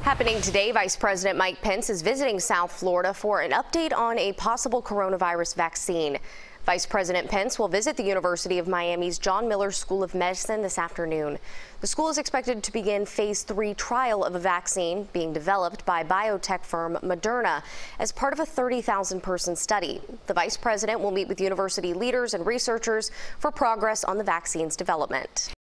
Happening today, Vice President Mike Pence is visiting South Florida for an update on a possible coronavirus vaccine. Vice President Pence will visit the University of Miami's John Miller School of Medicine this afternoon. The school is expected to begin phase 3 trial of a vaccine being developed by biotech firm Moderna as part of a 30,000-person study. The vice president will meet with university leaders and researchers for progress on the vaccine's development.